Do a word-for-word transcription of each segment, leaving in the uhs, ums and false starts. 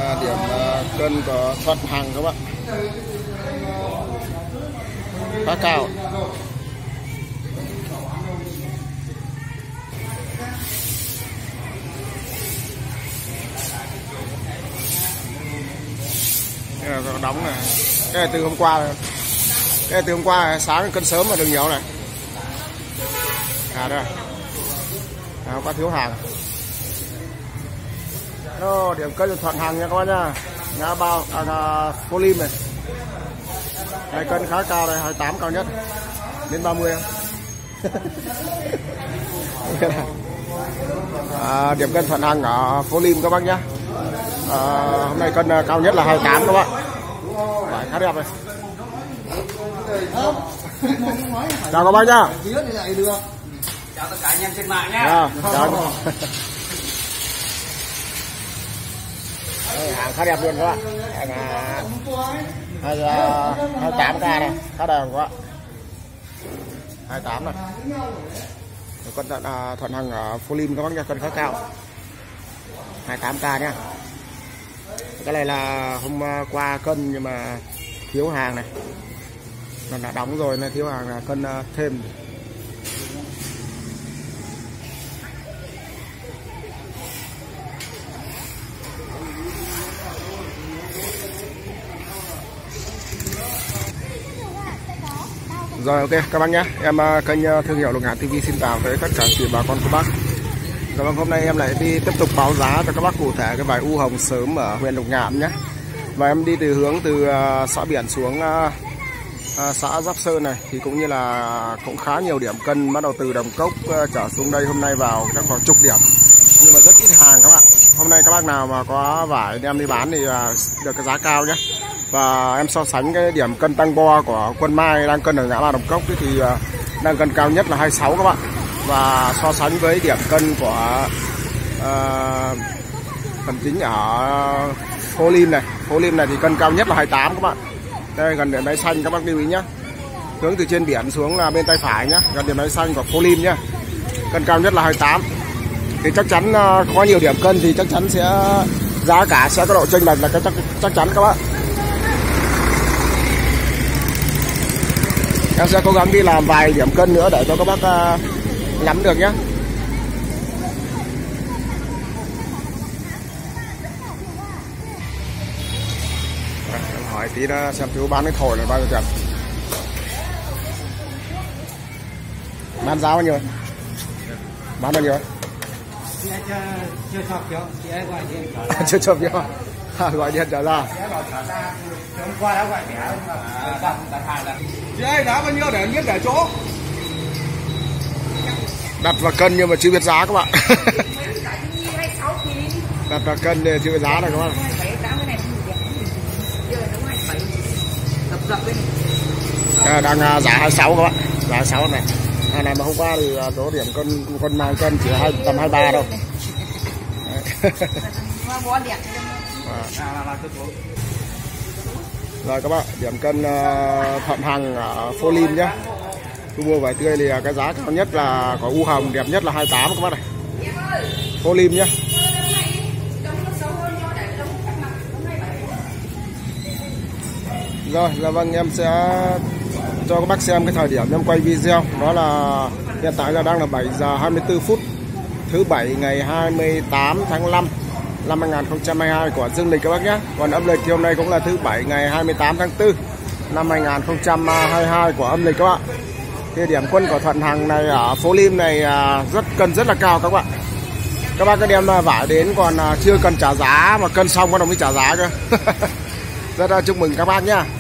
là điểm cân của Thuận Hằng các bạn, khá cao. Đây là đóng này, cái này từ hôm qua rồi. Cái này từ hôm qua sáng cân sớm mà đừng nhiều này. À đây, à, có thiếu hàng. Đó, điểm cân Thuận Hằng nha các bạn nha. Ngã bao, à, à, Polim này. Hai cân khá cao đây, hai mươi tám cao nhất. Đến ba mươi à, điểm cân Thuận Hằng ở Polim các bác nhé. À, hôm nay cân cao nhất là hai mươi tám các bạn. Đấy, khá đẹp này. Chào các bác nhá. Chào tất cả anh em trên mạng nhá. À, chào. Đây, hàng khá đẹp luôn các bạn. Hàng hai mươi tám k này, khá đẹp các bạn. hai mươi tám này. Con Thuận, à, Thuận Hằng ở Polim các bác nha, cân khá cao. hai mươi tám k nhá. Cái này là hôm qua cân nhưng mà thiếu hàng này. Nó đã đóng rồi nên thiếu hàng là cân thêm. Rồi ok các bác nhé, em kênh thương hiệu Lục Ngạn ti vi xin chào tới tất cả chị bà con cô bác. Rồi vâng, hôm nay em lại đi tiếp tục báo giá cho các bác cụ thể cái vải u hồng sớm ở huyện Lục Ngạn nhé. Và em đi từ hướng từ uh, xã Biển xuống uh, uh, xã Giáp Sơn này thì cũng như là cũng khá nhiều điểm cân, bắt đầu từ Đồng Cốc uh, trở xuống đây hôm nay vào các khoảng chục điểm. Nhưng mà rất ít hàng các bạn. Hôm nay các bác nào mà có vải đem đi bán thì uh, được cái giá cao nhé. Và em so sánh cái điểm cân tăng bo của Quân Mai đang cân ở ngã ba Đồng Cốc thì uh, đang cân cao nhất là hai mươi sáu các bạn. Và so sánh với điểm cân của uh, phần chính ở Polim này, Polim này thì cân cao nhất là hai mươi tám các bạn. Đây gần điểm đáy xanh các bác lưu ý nhé. Hướng từ trên biển xuống là bên tay phải nhé, gần điểm đáy xanh của Polim nhé. Cân cao nhất là hai mươi tám. Thì chắc chắn uh, có nhiều điểm cân thì chắc chắn sẽ giá cả sẽ có độ chênh lệch là cái chắc chắc chắn các bạn. Em sẽ cố gắng đi làm vài điểm cân nữa để cho các bác uh, nắm được nhé. À, em hỏi tí đó xem chú bán cái thổi là bao nhiêu tiền. Bán giá bao nhiêu? Bán bao nhiêu? Chưa chọc chưa? Chị ấy gọi điện trở ra. Chưa chọc chưa? À, gọi điện trở ra. Hôm qua đã gọi mẹ đặt đặt hàng là. Chị ơi, giá bao nhiêu để em biết để chỗ? Đặt vào cân nhưng mà chưa biết giá các bạn. Đặt vào cân thì chưa biết giá này các bạn. À, đang uh, giá hai mươi sáu các bạn, giá hai mươi sáu này. Này này mà hôm qua thì uh, số điểm cân con mang cân chỉ hai tầm hai mươi ba đâu. Rồi các bạn, điểm cân uh, Thuận Hằng ở Polim nhé. Thu mua vải tươi thì cái giá cao nhất là có u hồng đẹp nhất là hai mươi tám các bác này. Polim nhé. Rồi, là vâng, em sẽ cho các bác xem cái thời điểm em quay video. Đó là hiện tại là đang là bảy giờ hai mươi tư phút thứ bảy ngày hai mươi tám tháng năm năm hai nghìn không trăm hai mươi hai của dương lịch các bác nhé. Còn âm lịch thì hôm nay cũng là thứ bảy ngày hai mươi tám tháng tư năm hai nghìn không trăm hai mươi hai của âm lịch các bạn. Thì điểm quân của Thuận Hằng này ở Polim này rất cân rất là cao các bạn. Các bác cứ đem vải đến còn chưa cần trả giá mà cân xong bắt đầu mới trả giá cơ. Rất là chúc mừng các bác nhá.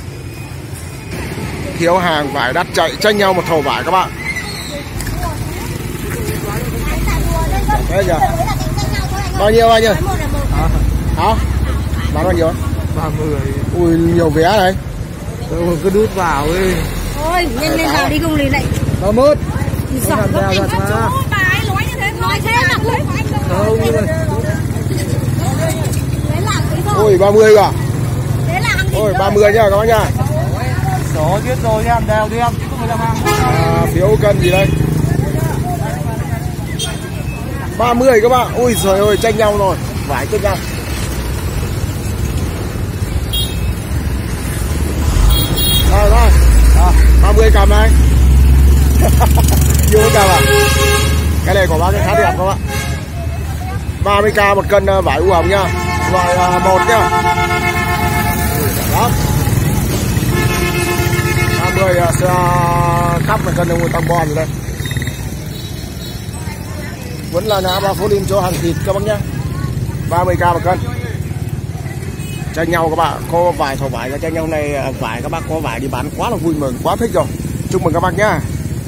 Thiếu hàng vải đắt chạy tranh nhau một thầu vải các bạn. Đấy giờ bao nhiêu bao nhiêu? Hả? Bán bao nhiêu? ba mươi. Ui nhiều vé này. Ừ, cứ đút vào đi. Thôi, nhanh lên nào đi cùng lì lại. ba mươi. Giỏi có anh các chú, bà ấy nói như thế, nói thế là không. Không nhưng mà Đấy là cái rồi. Ui ba mươi à? Đấy là hàng nghìn. Ôi ba mươi nha các bác nha. số biết rồi em đều đi em chứ không phải làm hàng. À, phiếu cân gì đây? ba mươi các bạn. Ui giời ơi tranh nhau rồi. Vải cân nhau. ba mươi cầm này. Vui cầm à? Cái này của bác khá đẹp không ạ? ba mươi k một cân vải u hồng nhá. Loại một nhá. Đó. ba mươi sẽ khắp một cân đồng tăng bò rồi đây. Vẫn là ngã ba Phố Lim chỗ hàng thịt các bác nhá. ba mươi k một cân. Tranh nhau các bạn, có vải thầu vải, tranh nhau này vải các bác có vải đi bán quá là vui mừng, quá thích rồi. Chúc mừng các bác nhá.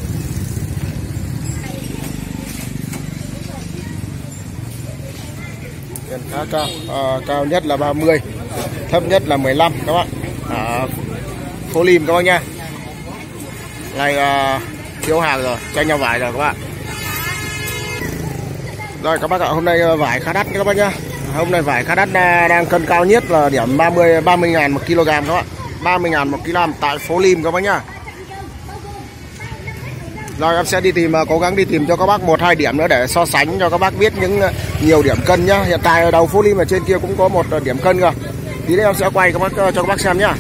Tiền khá cao, à, cao nhất là ba mươi, thấp nhất là mười lăm các bạn. À, Phố Lim các bác nha. Này à, thiếu hàng rồi, tranh nhau vải rồi các bạn. Rồi các bác ạ, hôm nay vải khá đắt các bác nhá. Hôm nay vải khá đắt, đang cân cao nhất là điểm ba mươi ba mươi ngàn một kg các bạn. ba mươi ngàn một kg tại Phố Lim các bác nhá. Rồi em sẽ đi tìm, cố gắng đi tìm cho các bác một hai điểm nữa để so sánh cho các bác biết những nhiều điểm cân nhá. Hiện tại ở đầu Phố Lim ở trên kia cũng có một điểm cân rồi. Tí nữa em sẽ quay các bác cho các bác xem nhá.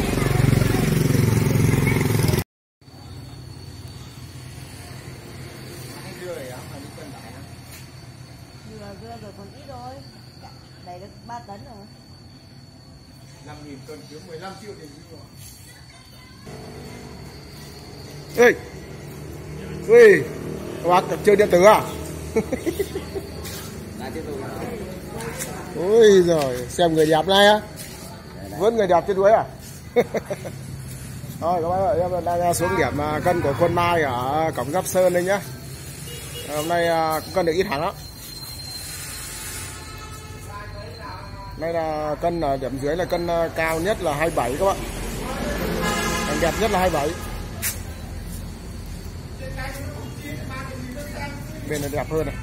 ba tấn rồi. năm nghìn cân kiếm mười lăm triệu tiền rồi. Ê. Ui. Các bác chơi điện tử à? Ôi giời, xem người đẹp này á. Vẫn người đẹp trên đuối à? Thôi các bác ơi, em đang xuống điểm cân của Quân Mai ở cổng Giáp Sơn đây nhá. Hôm nay cũng cân được ít hàng lắm. Đây là cân ở điểm dưới là cân cao nhất là hai mươi bảy các bạn. Cân đẹp nhất là hai mươi bảy. Bên này đẹp hơn này.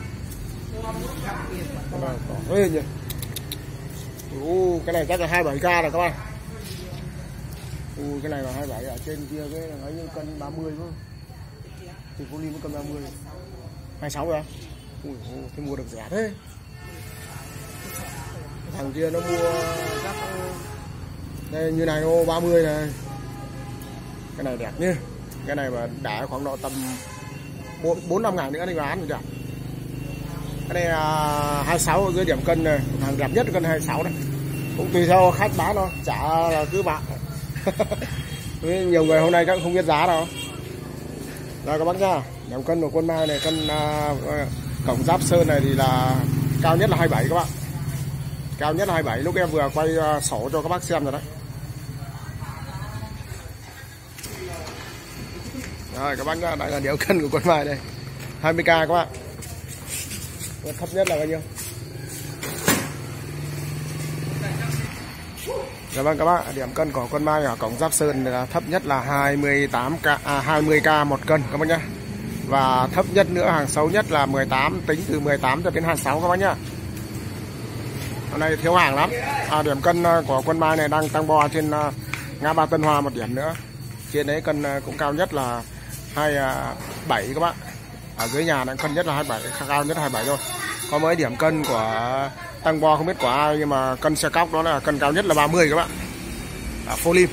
Ê nhỉ. Ồ, cái này chắc là hai mươi bảy k rồi các bạn. Ồ, cái này là hai mươi bảy, ở trên kia cái ấy như cân ba mươi luôn. Thì Phố Lim có cân ba mươi. hai mươi sáu rồi à? Ui, thế mua được rẻ thế. Thằng kia nó mua chắc đây như này ô ba mươi này. Cái này đẹp nhá. Cái này mà đã khoảng độ tầm bốn năm ngàn nữa đi bán rồi đẹp. Cái này là hai mươi sáu ở dưới điểm cân này, hàng đẹp nhất cân hai mươi sáu này. Cũng tùy theo khách bán thôi, chả là cứ bạn. Nhiều người hôm nay chắc không biết giá đâu. Rồi các bác nhá, điểm cân của Quân Mai này, cân uh, cổng Giáp Sơn này thì là cao nhất là hai mươi bảy các bạn. Cao nhất là hai mươi bảy, lúc em vừa quay uh, sổ cho các bác xem rồi đấy. Rồi các bác nhá, đây là điểm cân của Quân Mai đây. hai mươi k các bạn. Thấp nhất là bao nhiêu? Dạ vâng các bác, điểm cân của Quân Mai ở cổng Giáp Sơn là thấp nhất là hai mươi tám k, à, hai mươi k một cân các bác nhá. Và thấp nhất nữa, hàng xấu nhất là mười tám, tính từ mười tám cho đến hai mươi sáu các bác nhá. Hôm nay thiếu hàng lắm. À, điểm cân của Quân Mai này đang tăng bo trên uh, ngã ba Tân Hoa một điểm nữa. Trên đấy cân uh, cũng cao nhất là hai mươi bảy các bạn. Ở dưới nhà đang cân nhất là hai mươi bảy, cao nhất là hai mươi bảy thôi. Có mấy điểm cân của tăng bo không biết của ai, nhưng mà cân xe cóc đó là cân cao nhất là ba mươi các bạn. Ở Phố Lim.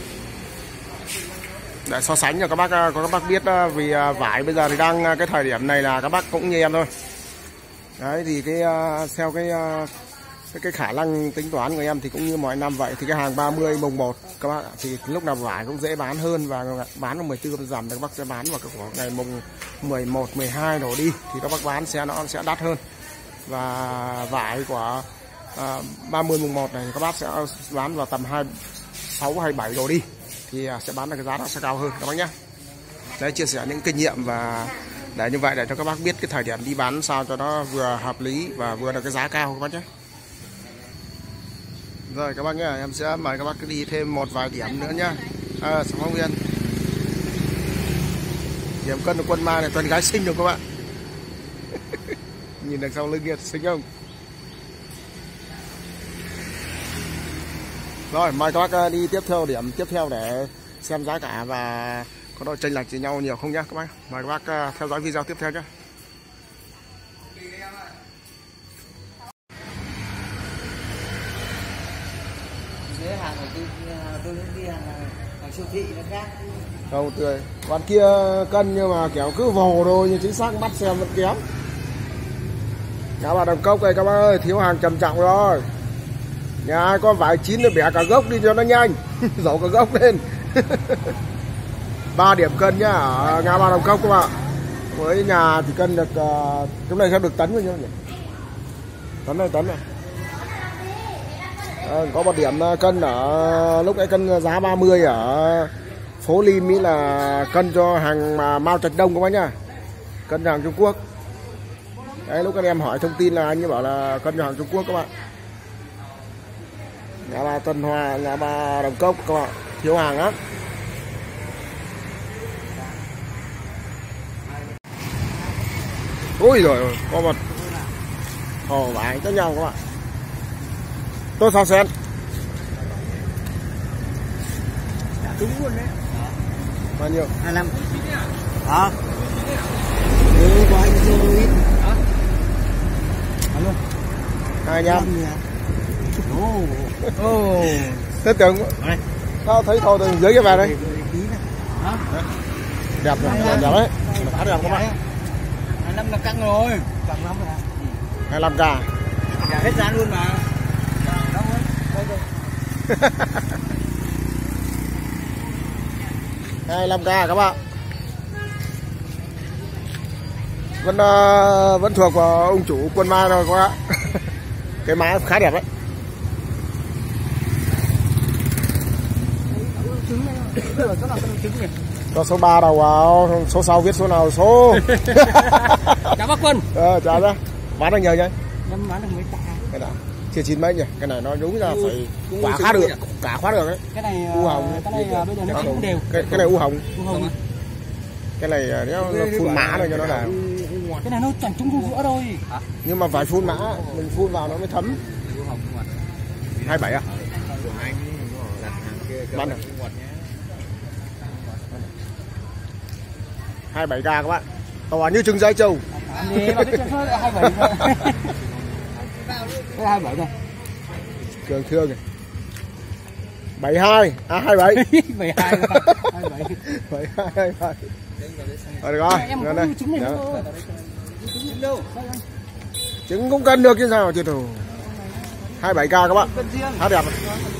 Để so sánh cho các bác, có các bác biết, vì vải bây giờ thì đang cái thời điểm này là các bác cũng như em thôi. Đấy thì cái theo cái cái, cái khả năng tính toán của em thì cũng như mọi năm vậy, thì cái hàng ba mươi mùng một các bác thì lúc nào vải cũng dễ bán hơn, và bán vào mười tư giảm thì các bác sẽ bán vào cái ngày mùng mười một, mười hai đổ đi thì các bác bán sẽ nó sẽ đắt hơn. Và vải của à, ba mươi mùng một này các bác sẽ bán vào tầm hai mươi sáu, hai mươi bảy đổ đi thì sẽ bán được cái giá nó sẽ cao hơn các bác nhé. Đấy, chia sẻ những kinh nghiệm và để như vậy để cho các bác biết cái thời điểm đi bán sao cho nó vừa hợp lý và vừa được cái giá cao các bác nhé. Rồi các bác nhé, em sẽ mời các bác đi thêm một vài điểm nữa nhá. À, phóng viên. Điểm cân của Quân Mai này toàn gái xinh rồi các bạn. Nhìn đằng sau lưng kia xinh không? Rồi mời các bác đi tiếp theo điểm tiếp theo để xem giá cả và có độ chênh lệch gì nhau nhiều không nhá các bác. Mời các bác theo dõi video tiếp theo nhé. Dưới hàng này tôi tôi những cái hàng siêu thị nó khác. Không tươi. Con kia cân nhưng mà kiểu cứ vồ thôi, nhưng chính xác bắt xem vẫn kéo. Các bạn Đồng Cốc đây các bác ơi, thiếu hàng trầm trọng rồi. Nhà ai có vải chín thì bẻ cả gốc đi cho nó nhanh. Dẫu cả gốc lên. ba điểm cân nhá, ở ngã ba Đồng Cốc các bạn. Với nhà thì cân được uh, chúng này sẽ được tấn bao nhiêu nhỉ? Tấn này, tấn này. À, có một điểm cân ở lúc nãy cân giá ba mươi ở phố Lim ý là cân cho hàng mà Mao Trạch Đông các bác nhá. Cân hàng Trung Quốc. Đấy, lúc các em hỏi thông tin là anh ấy bảo là cân hàng Trung Quốc các bạn. Ngã ba Tân Hòa, ngã ba Đồng Cốc các bạn, thiếu hàng lắm. Ôi rồi có một hồ vải khác nhau các bạn. Tốt sao sen? Đúng luôn đấy. Bao nhiêu? hai mươi lăm. Hả? Ừ, có anh chưa ít. Hả? Alo. hai mươi lăm. Ồ. Ồ. Thế tưởng tao thấy thôi từ dưới cái về đây. Hả? Đẹp rồi, đẹp đấy. Khá đẹp các bạn. hai mươi lăm là căng rồi. Căng lắm rồi. hai mươi lăm k. Cả hết giá luôn mà. hai mươi lăm k các bạn. Vẫn uh, vẫn thuộc vào ông chủ Quân Mai rồi các bạn. Cái má khá đẹp đấy. Cho số ba đầu vào, số sau viết số nào số. Chào bác Quân. Ờ, chào ra. Bán được nhiều nhá. Em bán được mấy tạ. Cái nào? Chưa chín mấy nhỉ? Cái này nó đúng là phải quả khá được, cả khá được đấy. Cái này u hồng. Cái này bây giờ nó cũng đều. Cái cái này u hồng. U hồng. Cái này nó, nó phun mã rồi cho nó là. Cái này nó chẳng trúng trong giữa thôi. Nhưng mà phải phun mã, mình phun vào nó mới thấm. hai mươi bảy à? Bán được. hai mươi bảy k các bạn. To như trứng giái trâu. hai mươi bảy thôi. hai mươi bảy thôi. Cường thương này. bảy mươi hai, à hai mươi bảy. bảy mươi hai. hai mươi bảy. bảy mươi hai, hai mươi bảy. Rồi được rồi, em đây. đây. Trứng này đâu? Trứng cũng cân được chứ sao chứ thủ. hai mươi bảy k các bạn. Hát đẹp.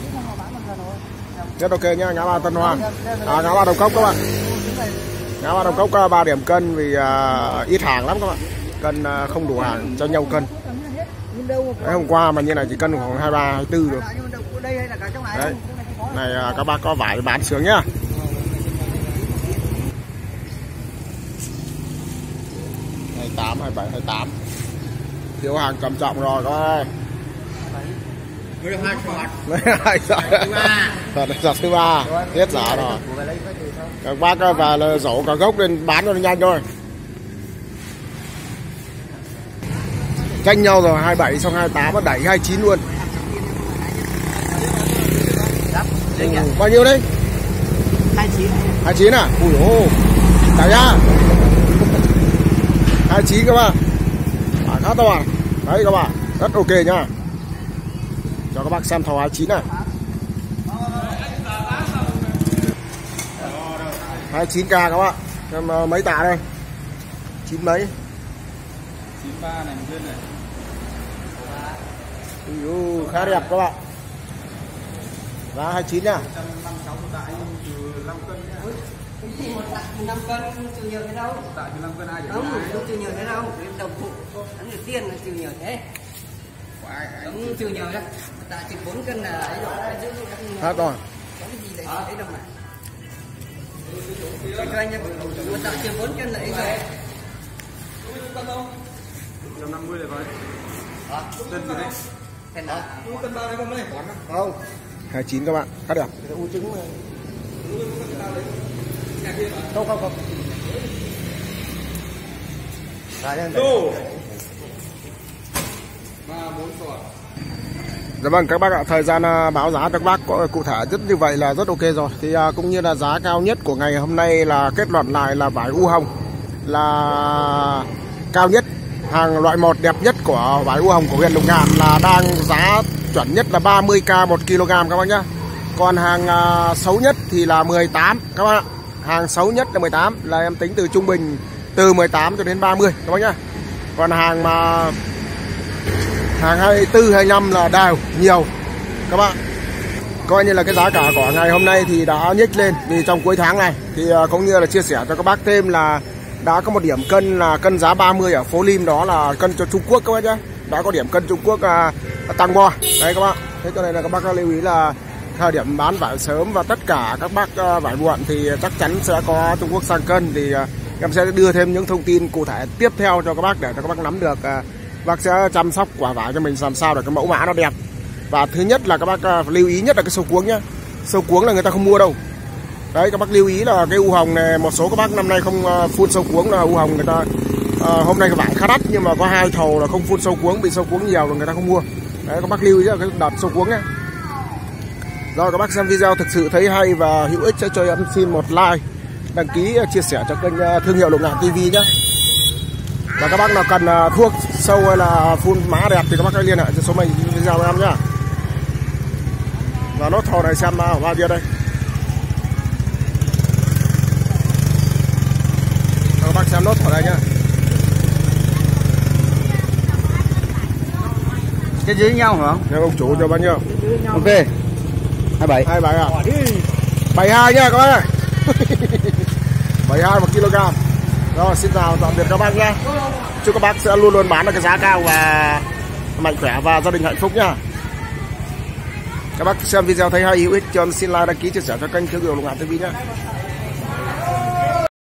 Rất ok nhá, ngã ba Tân Hoa. À, ngã ba Đồng Cốc các bạn. Ngã ba Đồng Cốc ba điểm cân vì uh, ít hàng lắm các bạn. Cân uh, không đủ hàng cho nhau cân. Đấy, hôm qua mà như này chỉ cân khoảng hai mươi ba, hai mươi tư rồi. Đấy. Này uh, các bác có vải bán sướng nhá. hai mươi tám, hai mươi bảy, hai mươi tám. Thiếu hàng trầm trọng rồi các ơi. Mới hai sọt. Mới hai sọt. Sọt này sọt thứ ba. Hết giả rồi. Các bác vào là rổ cả gốc lên bán cho nó nhanh thôi. Tranh nhau rồi, hai mươi bảy xong hai mươi tám nó đẩy hai mươi chín luôn. Ừ, bao nhiêu đấy? hai mươi chín. hai mươi chín à? Ui ôi. Chào nhá. hai mươi chín các bạn. À, khá to à. Đấy các bạn, rất ok nhá. Cho các bác xem thầu hai mươi chín này. hai mươi chín k các bạn. Em mấy tạ đây? chín mấy? chín mươi ba này bên này. Ui, khá đẹp các bạn. Giá hai mươi chín nha. năm cân chịu nhiều thế đâu? Tại năm cân ai không? Không chịu nhiều thế đâu. Đồng phụ hắn đầu tiên là chịu nhiều thế. Không chịu nhiều đó. Tại chịu bốn cân là ấy rồi. Hát rồi. Có cái gì đấy đấy đâu mà. Cho anh em một tạ chịu bốn cân là ấy rồi. một trăm năm mươi là vậy. Hả? Cân gì đấy? Cân nào? Cân bao đấy không đấy? Không. hai mươi chín các bạn, khá đẹp. U trứng này. Không không không. Dạ vâng các bác ạ, thời gian báo giá cho các bác có cụ thể rất như vậy là rất ok rồi. Thì cũng như là giá cao nhất của ngày hôm nay là kết luận lại là vải u hồng là cao nhất, hàng loại một đẹp nhất của vải u hồng của huyện Lục Ngạn là đang giá chuẩn nhất là ba mươi k một kg các bác nhá. Còn hàng uh, xấu nhất thì là mười tám các bạn ạ. Hàng xấu nhất là mười tám, là em tính từ trung bình từ mười tám cho đến ba mươi các bác nhá. Còn hàng mà hàng hai mươi tư, hai mươi lăm là đều nhiều các bạn. Coi như là cái giá cả của ngày hôm nay thì đã nhích lên vì trong cuối tháng này thì uh, cũng như là chia sẻ cho các bác thêm là đã có một điểm cân là cân giá ba mươi ở phố Lim, đó là cân cho Trung Quốc các bác nhá. Đã có điểm cân Trung Quốc uh, tăng bo đấy các bác. Thế cho nên là các bác lưu ý là thời điểm bán vải sớm và tất cả các bác uh, vải muộn thì chắc chắn sẽ có Trung Quốc sang cân, thì uh, em sẽ đưa thêm những thông tin cụ thể tiếp theo cho các bác để cho các bác nắm được uh, bác sẽ chăm sóc quả vải cho mình làm sao để cái mẫu mã nó đẹp. Và thứ nhất là các bác uh, lưu ý nhất là cái sâu cuống nhá. Sâu cuống là người ta không mua đâu. Đấy các bác lưu ý là cái u hồng này, một số các bác năm nay không uh, phun sâu cuống là u hồng người ta uh, hôm nay cái vải khá đắt nhưng mà có hai thầu là không phun sâu cuống, bị sâu cuống nhiều rồi người ta không mua. Đấy các bác lưu ý là cái đợt sâu cuống nhá. Rồi các bác xem video thực sự thấy hay và hữu ích sẽ cho em xin một like, đăng ký, chia sẻ cho kênh thương hiệu Lục Ngạn ti vi nhé. Và các bác nào cần thuốc sâu hay là phun mã đẹp thì các bác hãy liên hệ cho số mình video của em nhé. Và nốt thầu này xem bao nhiêu đây. Các bác xem nốt thầu này nhé. Trên dưới nhau hả? Xem ông chủ cho bao nhiêu. Ok. hai mươi bảy. hai mươi bảy à? bảy mươi hai nhá các bác ơi. bảy mươi hai một kg. Rồi xin chào tạm biệt các bác nhá. Chúc các bác sẽ luôn luôn bán được cái giá cao và mạnh khỏe và gia đình hạnh phúc nhá. Các bác xem video thấy hay hữu ích cho xin like, đăng ký, chia sẻ cho kênh thương hiệu Lục Ngạn ti vi nhá.